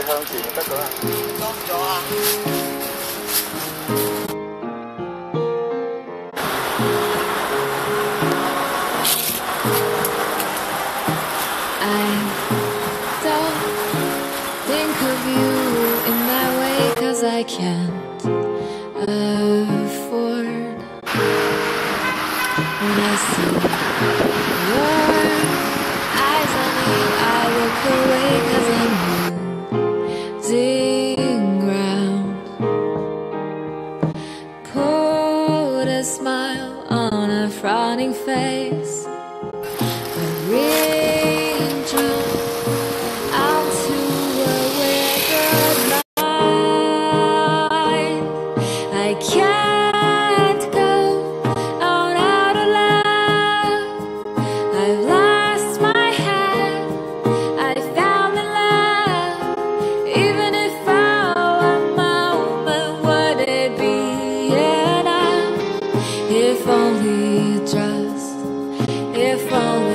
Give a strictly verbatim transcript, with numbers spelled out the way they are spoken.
向前就得噶啦。裝咗啊！ I can't afford when I see your eyes on me. I look away 'cause I'm losing ground. Put a smile on a frowning face, a raindrop onto a withered night. I can't go on out of love. I've lost my head. I found the love. Even if for a moment would it be enough? If only just, if only.